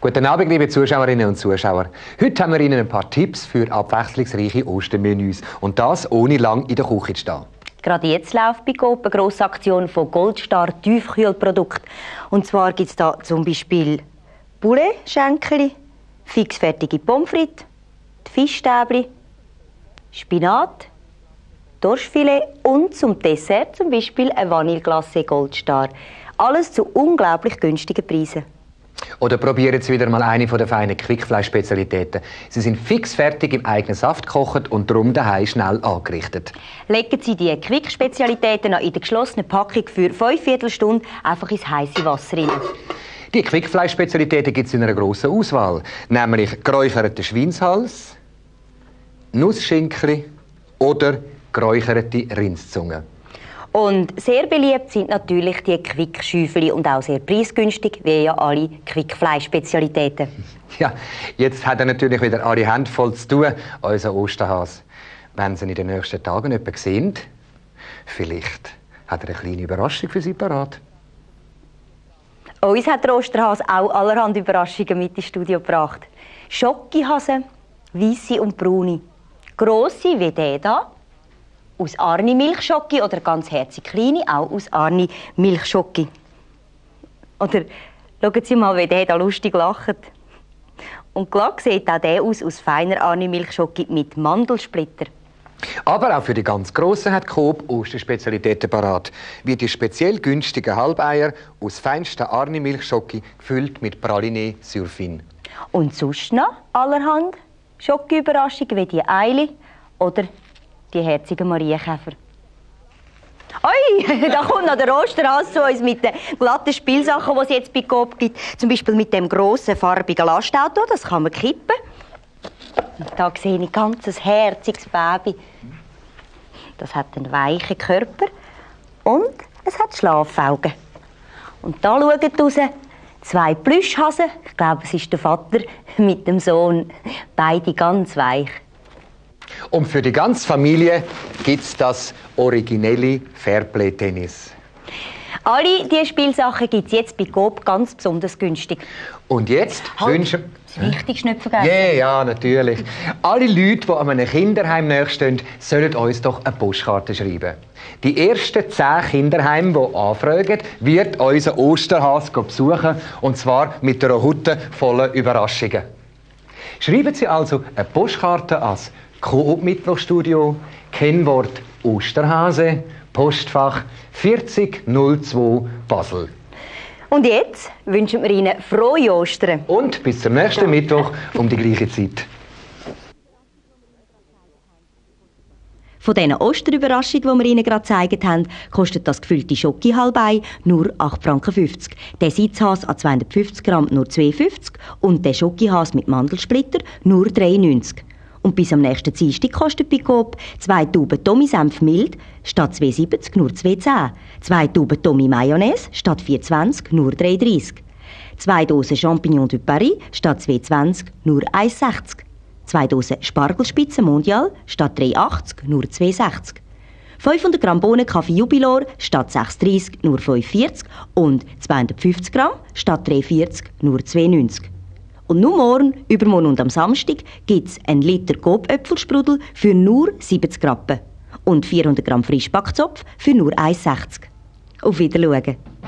Guten Abend, liebe Zuschauerinnen und Zuschauer. Heute haben wir Ihnen ein paar Tipps für abwechslungsreiche Ostermenüs. Und das ohne lang in der Küche zu stehen. Gerade jetzt läuft bei Coop eine grosse Aktion von Goldstar Tiefkühlprodukten. Und zwar gibt es da zum Beispiel Poulet-Schenkeli, fixfertige Pommes frites, Fischstäbli, Spinat, Dorschfilet und zum Dessert zum Beispiel ein Vanilleglacé Goldstar. Alles zu unglaublich günstigen Preisen. Oder probieren Sie wieder mal eine der feinen Quickfleisch-Spezialitäten. Sie sind fix fertig im eigenen Saft gekocht und darum daheim schnell angerichtet. Legen Sie die Quick-Spezialitäten in der geschlossenen Packung für 5/4 Stunde einfach ins heiße Wasser rein. Die Quickfleisch-Spezialitäten gibt es in einer grossen Auswahl. Nämlich geräucherten Schweinshals, Nussschinken oder geräucherte Rindszunge. Und sehr beliebt sind natürlich die Quick-Schäufeli und auch sehr preisgünstig, wie ja alle Quick-Fleisch-Spezialitäten. Ja, jetzt hat er natürlich wieder alle Hände voll zu tun, unser Osterhas. Wenn Sie ihn in den nächsten Tagen jemanden sehen, vielleicht hat er eine kleine Überraschung für Sie parat. Uns hat der Osterhas auch allerhand Überraschungen mit ins Studio gebracht. Schokihasen, weisse und braune. Grosse wie der hier, aus Arni Milchschoki oder ganz herzig kleine, auch aus Arni Milchschoki. Oder schauen Sie mal, wie der da lustig lacht. Und klar sieht auch der aus feiner Arni Milchschoki mit Mandelsplitter. Aber auch für die ganz Grossen hat Coop Osterspezialitäten parat. Wie die speziell günstigen Halbeier aus feinster Arni Milchschoki gefüllt mit Praliné Surfin. Und sonst noch allerhand Schoki-Überraschungen wie die Eili oder die herzigen Marienkäfer. Oi, da kommt noch der Osterhas zu uns mit den glatten Spielsachen, die es jetzt bei Coop gibt. Zum Beispiel mit dem grossen, farbigen Lastauto, das kann man kippen. Und da sehe ich ein ganz herziges Baby. Das hat einen weichen Körper und es hat Schlafaugen. Und da schauen raus 2 Plüschhasen. Ich glaube, es ist der Vater mit dem Sohn. Beide ganz weich. Und für die ganze Familie gibt es das originelle Fairplay-Tennis. Alle diese Spielsachen gibt es jetzt bei Coop ganz besonders günstig. Und jetzt wünschen... Das Wichtigste nicht vergessen. Ja, natürlich. Alle Leute, die an einem Kinderheim nachstehen, sollen uns doch eine Postkarte schreiben. Die ersten 10 Kinderheime, die anfragen, wird unser Osterhas besuchen. Und zwar mit einer Hutte voller Überraschungen. Schreiben Sie also eine Postkarte ans Coop Mittwochstudio, Kennwort Osterhase, Postfach 4002 Basel. Und jetzt wünschen wir Ihnen frohe Ostern. Und bis zum nächsten Mittwoch um die gleiche Zeit. Von diesen Osterüberraschungen, die wir Ihnen gerade gezeigt haben, kostet das gefüllte Schoki-Halbei nur 8,50 Franken. Der Sitzhas an 250 Gramm nur 2,50 und der Schokihas mit Mandelsplitter nur 3,90. Und bis am nächsten Dienstag kostet bei Coop 2 Tuben Tommy-Senf mild statt 2,70 nur 2,10. 2 Tuben Tommy Mayonnaise statt 4,20 nur 3,30. 2 Dosen Champignon du Paris statt 2,20 nur 1,60. 2 Dosen Spargelspitzen Mondial statt 3,80 nur 2,60. 500 Gramm Bohnenkaffee Jubilor statt 6,30 nur 5,40 und 250 Gramm statt 3,40 nur 2,90. Und nur morgen, übermorgen und am Samstag gibt es 1 Liter Coop-Äpfelsprudel für nur 70 Rappen und 400 Gramm Frischbackzopf für nur 1,60. Auf Wiedersehen.